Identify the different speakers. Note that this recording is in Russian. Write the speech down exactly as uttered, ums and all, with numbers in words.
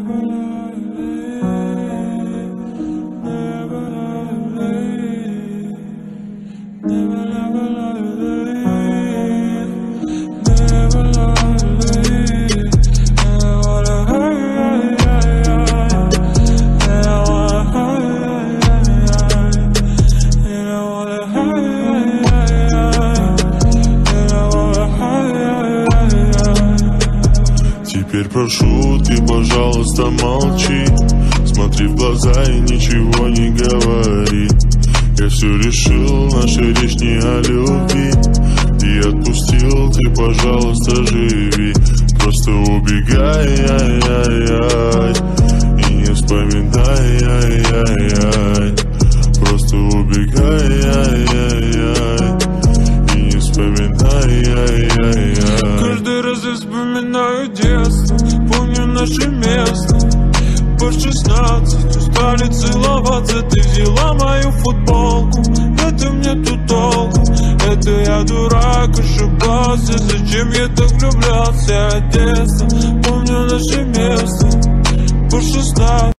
Speaker 1: Теперь прошу, ты, пожалуйста, молчи. Смотри в глаза и ничего не говори. Я все решил, наша речь не о любви. И отпустил, ты, пожалуйста, живи. Просто убегай, ай-яй-яй, и не вспоминай, ай-яй-яй. Просто убегай, ай-яй-яй, и не вспоминай, ай-яй-яй.
Speaker 2: Каждый раз я вспоминаю детство, помню наше место. По шестнадцать устали целоваться, ты взяла мою футболку. Это мне тут толку, это я дурак, ошибался. Зачем я так влюблялся? Детство, помню наше место. По шестнадцать